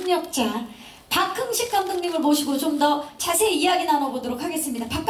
능력자 박흥식 감독님을 모시고 좀 더 자세히 이야기 나눠보도록 하겠습니다.